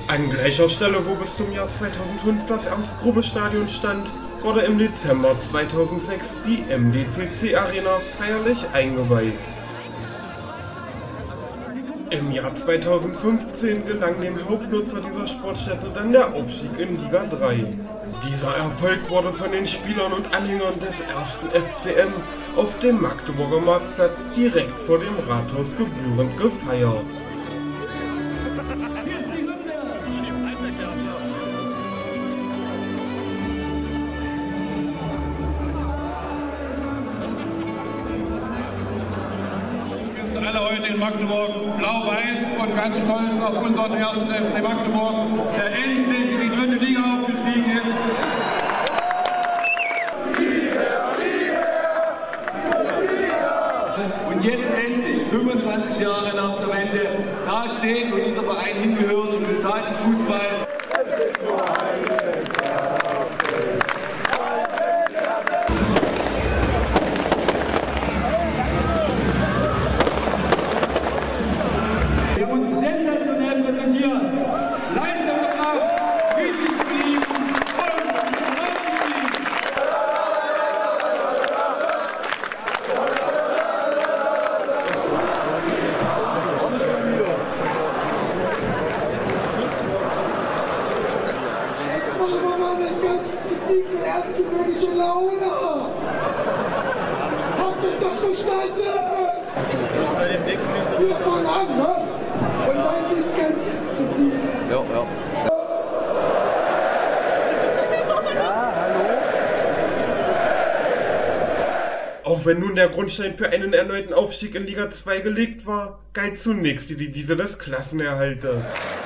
An gleicher Stelle, wo bis zum Jahr 2005 das Ernst-Grube-Stadion stand, wurde im Dezember 2006 die MDCC Arena feierlich eingeweiht. Im Jahr 2015 gelang dem Hauptnutzer dieser Sportstätte dann der Aufstieg in Liga 3. Dieser Erfolg wurde von den Spielern und Anhängern des ersten FCM auf dem Magdeburger Marktplatz direkt vor dem Rathaus gebührend gefeiert. Alle heute in Magdeburg blau-weiß und ganz stolz auf unseren ersten FC Magdeburg, der endlich in die dritte Liga aufgestiegen ist. Und jetzt endlich, 25 Jahre nach der Wende, da steht, wo dieser Verein hingehört, und bezahlt den Fußball. Wir haben uns sensationell präsentiert. Leistung gebracht, richtig geblieben und aufgestiegen. Jetzt machen wir mal eine ganz gediegene erzgebirgische Laune. Habt ihr das verstanden? Wir fangen an, ne? Und dann geht's ganz zu gut. Ja. Auch wenn nun der Grundstein für einen erneuten Aufstieg in Liga 2 gelegt war, galt zunächst die Devise des Klassenerhalters.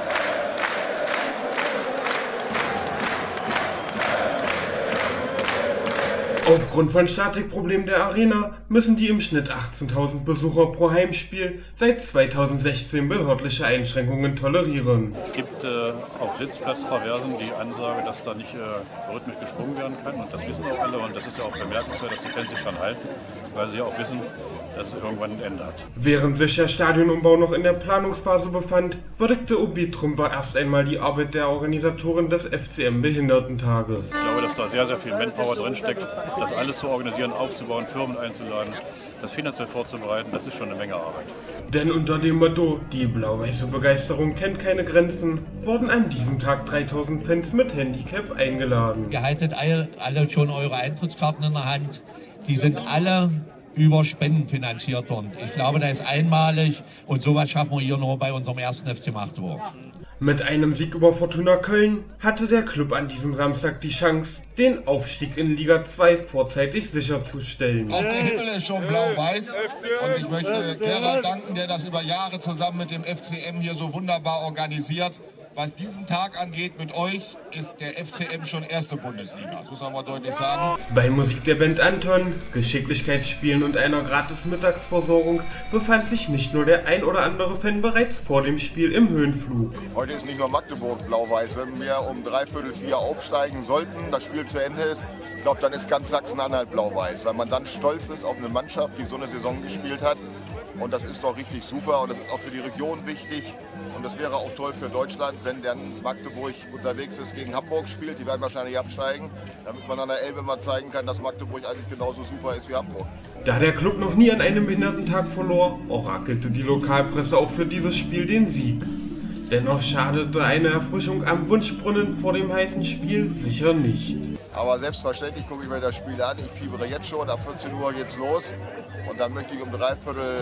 Aufgrund von Statikproblemen der Arena müssen die im Schnitt 18.000 Besucher pro Heimspiel seit 2016 behördliche Einschränkungen tolerieren. Es gibt auf Sitzplatztraversen die Ansage, dass da nicht rhythmisch gesprungen werden kann, und das wissen auch alle, und das ist ja auch bemerkenswert, dass die Fans sich dran halten, weil sie ja auch wissen, dass es irgendwann ein Ende hat. Während sich der Stadionumbau noch in der Planungsphase befand, würdigte OB Trümper erst einmal die Arbeit der Organisatoren des FCM Behindertentages. Ich glaube, dass da sehr, sehr viel Manpower drinsteckt, das alles zu organisieren, aufzubauen, Firmen einzuladen, das finanziell vorzubereiten, das ist schon eine Menge Arbeit. Denn unter dem Motto, die blau-weiße Begeisterung kennt keine Grenzen, wurden an diesem Tag 3000 Fans mit Handicap eingeladen. Ihr haltet alle schon eure Eintrittskarten in der Hand, die sind alle über Spenden finanziert, und ich glaube, das ist einmalig, und sowas schaffen wir hier nur bei unserem ersten FC Magdeburg. Mit einem Sieg über Fortuna Köln hatte der Klub an diesem Samstag die Chance, den Aufstieg in Liga 2 vorzeitig sicherzustellen. Auch der Himmel ist schon blau-weiß, und ich möchte Gerald danken, der das über Jahre zusammen mit dem FCM hier so wunderbar organisiert. Was diesen Tag angeht mit euch, ist der FCM schon erste Bundesliga, das muss man mal deutlich sagen. Bei Musik der Band Anton, Geschicklichkeitsspielen und einer gratis Mittagsversorgung befand sich nicht nur der ein oder andere Fan bereits vor dem Spiel im Höhenflug. Heute ist nicht nur Magdeburg blau-weiß. Wenn wir um 3/4 aufsteigen sollten, das Spiel zu Ende ist, ich glaube, dann ist ganz Sachsen-Anhalt blau-weiß, weil man dann stolz ist auf eine Mannschaft, die so eine Saison gespielt hat. Und das ist doch richtig super, und das ist auch für die Region wichtig. Und das wäre auch toll für Deutschland, wenn dann Magdeburg unterwegs ist, gegen Hamburg spielt. Die werden wahrscheinlich absteigen, damit man an der Elbe mal zeigen kann, dass Magdeburg eigentlich genauso super ist wie Hamburg. Da der Klub noch nie an einem Behindertentag verlor, orakelte die Lokalpresse auch für dieses Spiel den Sieg. Dennoch schadete eine Erfrischung am Wunschbrunnen vor dem heißen Spiel sicher nicht. Aber selbstverständlich gucke ich mir das Spiel an. Ich fiebere jetzt schon, ab 14 Uhr geht's los. Und dann möchte ich um 3/4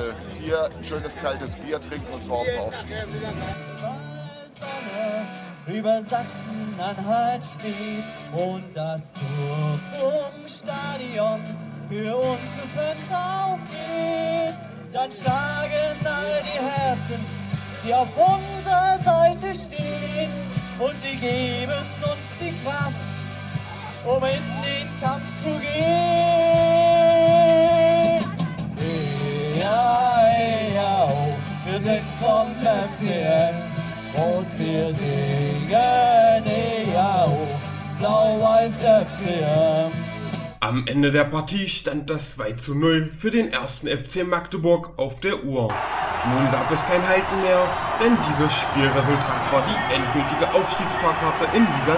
ein schönes kaltes Bier trinken, und zwar auf dem Aufstieg. Sonne über Sachsen-Anhalt steht und das Tor zum Stadion für unsere Fans aufgeht, dann schlagen all die Herzen, die auf unserer Seite stehen, und sie geben uns die Kraft, um in den Kampf zu gehen. Ja, oh, wir sind vom FCM und wir singen, ja, oh, blau-weiß FCM. Am Ende der Partie stand das 2:0 für den ersten FC Magdeburg auf der Uhr. Nun gab es kein Halten mehr, denn dieses Spielresultat war die endgültige Aufstiegsfahrkarte in Liga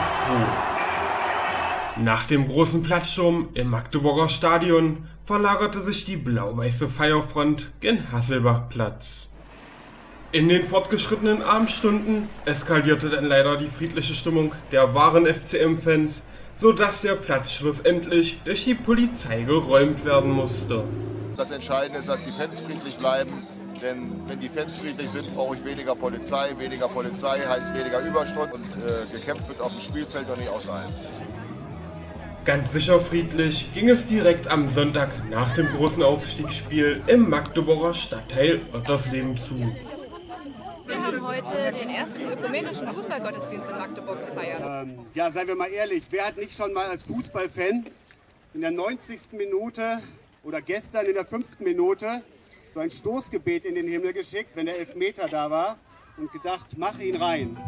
2. Nach dem großen Platzsturm im Magdeburger Stadion verlagerte sich die blau-weiße Feierfront gen Hasselbachplatz. In den fortgeschrittenen Abendstunden eskalierte dann leider die friedliche Stimmung der wahren FCM-Fans, sodass der Platz schlussendlich durch die Polizei geräumt werden musste. Das Entscheidende ist, dass die Fans friedlich bleiben, denn wenn die Fans friedlich sind, brauche ich weniger Polizei. Weniger Polizei heißt weniger Überstunden und gekämpft wird auf dem Spielfeld und nicht außerhalb. Ganz sicher friedlich ging es direkt am Sonntag nach dem großen Aufstiegsspiel im Magdeburger Stadtteil Ottersleben zu. Wir haben heute den ersten ökumenischen Fußballgottesdienst in Magdeburg gefeiert. Ja, seien wir mal ehrlich, wer hat nicht schon mal als Fußballfan in der 90. Minute oder gestern in der 5. Minute so ein Stoßgebet in den Himmel geschickt, wenn der Elfmeter da war und gedacht, mach ihn rein.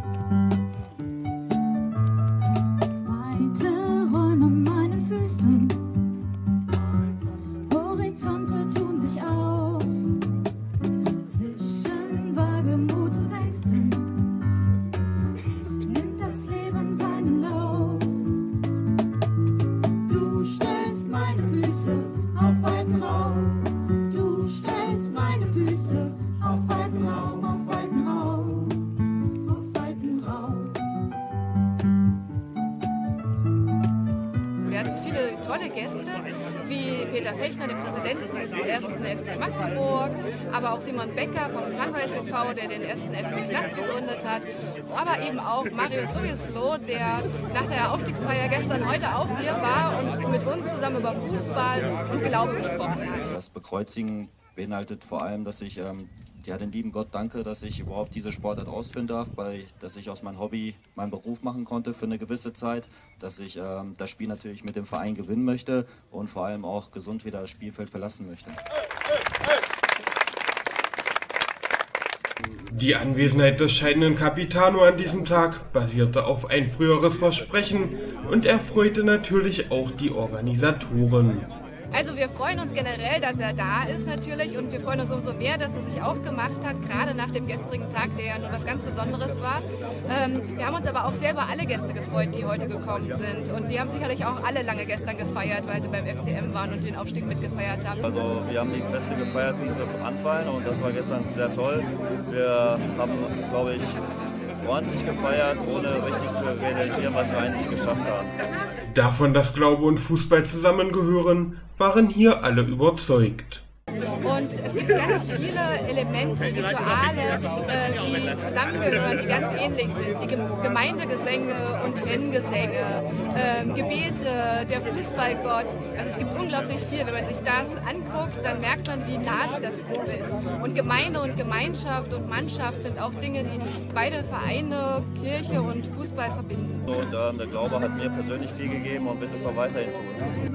Weite Räume meinen Füßen, Horizonte tun sich auf, zwischen Wagemut und Ängsten nimmt das Leben seinen Lauf. Du stellst meine Füße auf weiten Raum, du stellst meine Füße auf weiten Raum, auf weiten Raum, auf weiten Raum. Wir hatten viele tolle Gäste, wie Peter Fechner, den Präsidenten des 1. FC Magdeburg, aber auch Simon Becker vom Sunrise e.V., der den 1. FC Knast gegründet hat, aber eben auch Mario Sojeslo, der nach der Aufstiegsfeier gestern heute auch hier war und mit uns zusammen über Fußball und Glaube gesprochen hat. Das Bekreuzigen beinhaltet vor allem, dass ich den lieben Gott danke, dass ich überhaupt diese Sportart ausführen darf, dass ich aus meinem Hobby meinen Beruf machen konnte für eine gewisse Zeit, dass ich das Spiel natürlich mit dem Verein gewinnen möchte und vor allem auch gesund wieder das Spielfeld verlassen möchte. Die Anwesenheit des scheidenden Capitano an diesem Tag basierte auf ein früheres Versprechen und erfreute natürlich auch die Organisatoren. Also wir freuen uns generell, dass er da ist natürlich und wir freuen uns umso mehr, dass er sich aufgemacht hat, gerade nach dem gestrigen Tag, der ja nur was ganz Besonderes war. Wir haben uns aber auch sehr über alle Gäste gefreut, die heute gekommen sind und die haben sicherlich auch alle lange gestern gefeiert, weil sie beim FCM waren und den Aufstieg mitgefeiert haben. Also wir haben die Feste gefeiert, wie sie anfallen und das war gestern sehr toll. Wir haben, glaube ich, ordentlich gefeiert, ohne richtig zu realisieren, was wir eigentlich geschafft haben. Davon, dass Glaube und Fußball zusammengehören, waren hier alle überzeugt. Und es gibt ganz viele Elemente, Rituale, die zusammengehören, die ganz ähnlich sind. Die Gemeindegesänge und Fangesänge, Gebete, der Fußballgott. Also es gibt unglaublich viel. Wenn man sich das anguckt, dann merkt man, wie nah sich das ist. Und Gemeinde und Gemeinschaft und Mannschaft sind auch Dinge, die beide Vereine, Kirche und Fußball verbinden. Und der Glaube hat mir persönlich viel gegeben und wird es auch weiterhin tun.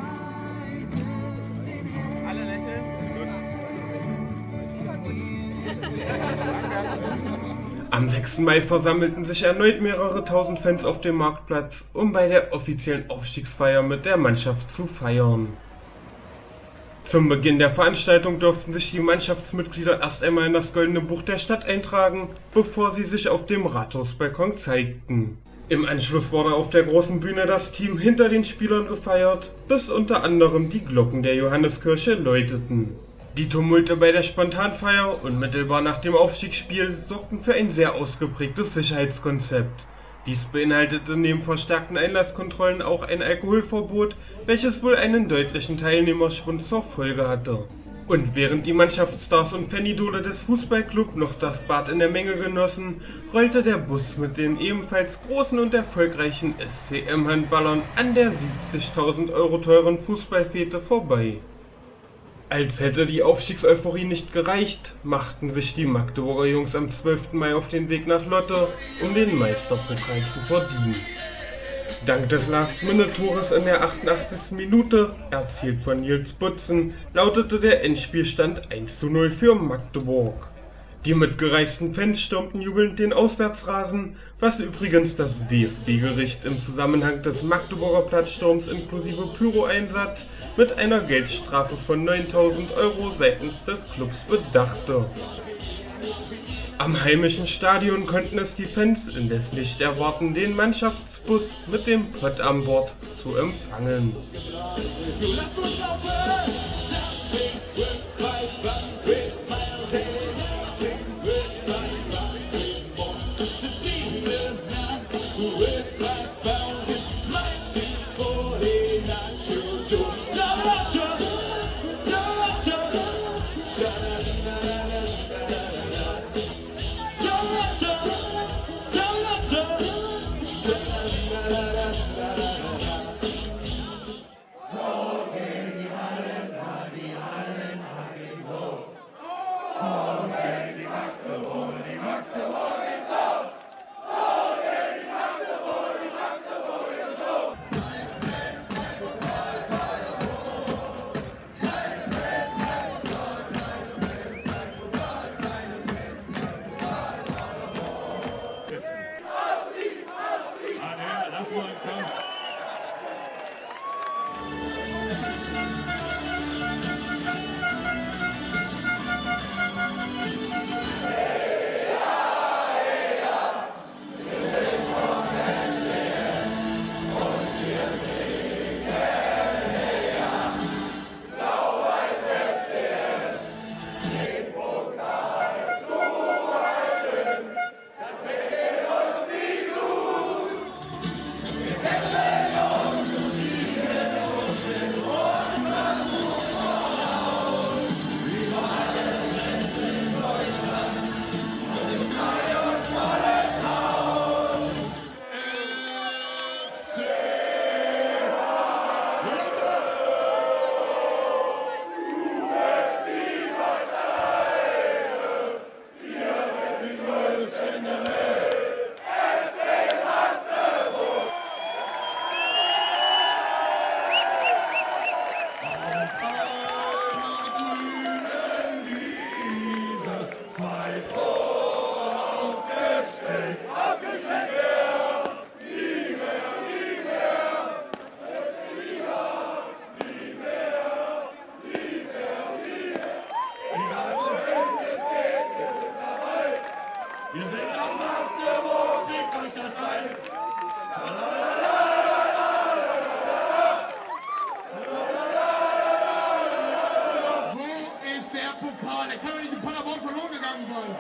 Am 6. Mai versammelten sich erneut mehrere tausend Fans auf dem Marktplatz, um bei der offiziellen Aufstiegsfeier mit der Mannschaft zu feiern. Zum Beginn der Veranstaltung durften sich die Mannschaftsmitglieder erst einmal in das Goldene Buch der Stadt eintragen, bevor sie sich auf dem Rathausbalkon zeigten. Im Anschluss wurde auf der großen Bühne das Team hinter den Spielern gefeiert, bis unter anderem die Glocken der Johanneskirche läuteten. Die Tumulte bei der Spontanfeier unmittelbar nach dem Aufstiegsspiel sorgten für ein sehr ausgeprägtes Sicherheitskonzept. Dies beinhaltete neben verstärkten Einlasskontrollen auch ein Alkoholverbot, welches wohl einen deutlichen Teilnehmerschwund zur Folge hatte. Und während die Mannschaftsstars und Fanidole des Fußballclubs noch das Bad in der Menge genossen, rollte der Bus mit den ebenfalls großen und erfolgreichen SCM-Handballern an der 70.000 € teuren Fußballfete vorbei. Als hätte die Aufstiegseuphorie nicht gereicht, machten sich die Magdeburger Jungs am 12. Mai auf den Weg nach Lotte, um den Meisterpokal zu verdienen. Dank des Last-Minute-Tores in der 88. Minute, erzielt von Nils Butzen, lautete der Endspielstand 1:0 für Magdeburg. Die mitgereisten Fans stürmten jubelnd den Auswärtsrasen, was übrigens das DFB-Gericht im Zusammenhang des Magdeburger Platzsturms inklusive Pyro-Einsatz mit einer Geldstrafe von 9.000 € seitens des Clubs bedachte. Am heimischen Stadion konnten es die Fans indes nicht erwarten, den Mannschaftsbus mit dem Pott an Bord zu empfangen. Wir sind aus Magdeburg, legt euch das ein. Wo ist der Pokal? Der kann doch nicht in Paderborn verloren gegangen sein.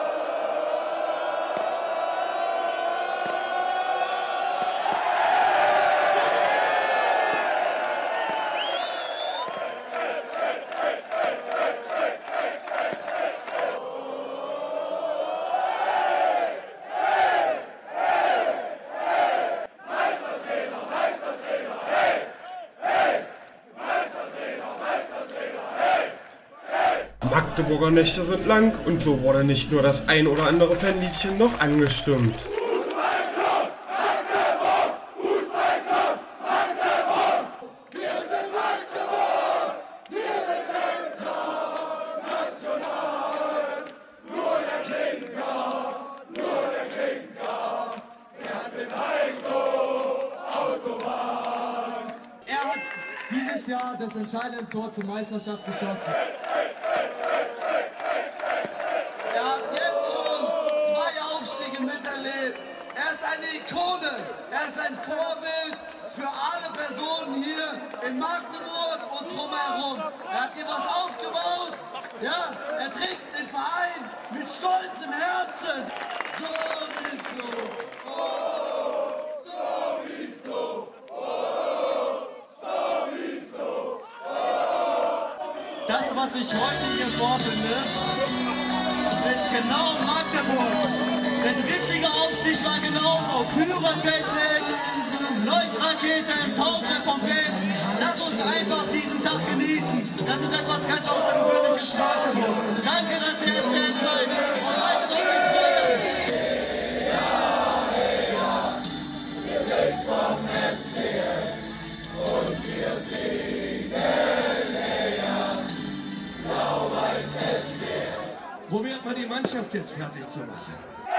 Magdeburger Nächte sind lang und so wurde nicht nur das ein oder andere Fanliedchen noch angestimmt. Er hat dieses Jahr das entscheidende Tor zur Meisterschaft geschossen. Er hat jetzt schon 2 Aufstiege miterlebt. Er ist eine Ikone. Er ist ein Vorbild für alle Personen hier in Magdeburg und drumherum. Er hat hier was aufgebaut. Ja, er trägt den Verein mit Stolz im Herzen. So bist du. Oh, so bist du. Oh, so bist du. Oh. Das, was ich heute hier vorfinde, ist genau Magdeburg. Der Drittliga-Aufstieg war genauso. Pyrotechnik, Leuchtraketen, Tausende von Fans. Lass uns einfach diesen Tag genießen. Das ist etwas ganz Außergewöhnliches für Magdeburg. Danke, dass ihr es kennt seid. Und bleibt so getreu. Wir sind vom FCM und wir singen näher. Blau-Weiß FCM. Wo wird man die Mannschaft Mannschaft jetzt fertig zu machen.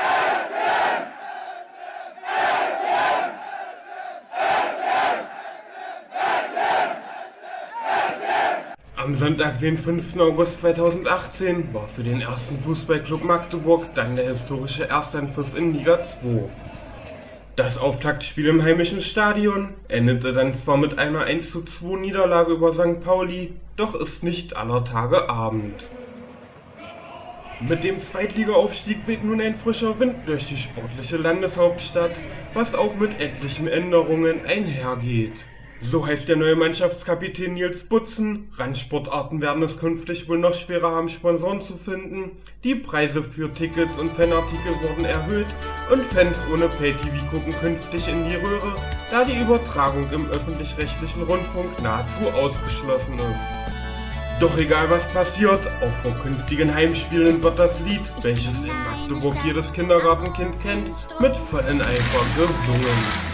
Am Sonntag, den 5. August 2018, war für den ersten Fußballclub Magdeburg dann der historische Erstanpfiff in Liga 2. Das Auftaktspiel im heimischen Stadion endete dann zwar mit einer 1:2 Niederlage über St. Pauli, doch ist nicht aller Tage Abend. Mit dem Zweitligaaufstieg weht nun ein frischer Wind durch die sportliche Landeshauptstadt, was auch mit etlichen Änderungen einhergeht. So heißt der neue Mannschaftskapitän Nils Butzen, Randsportarten werden es künftig wohl noch schwerer haben, Sponsoren zu finden, die Preise für Tickets und Fanartikel wurden erhöht und Fans ohne Pay-TV gucken künftig in die Röhre, da die Übertragung im öffentlich-rechtlichen Rundfunk nahezu ausgeschlossen ist. Doch egal was passiert, auch vor künftigen Heimspielen wird das Lied, welches in Magdeburg jedes Kindergartenkind kennt, mit vollem Eifer gesungen.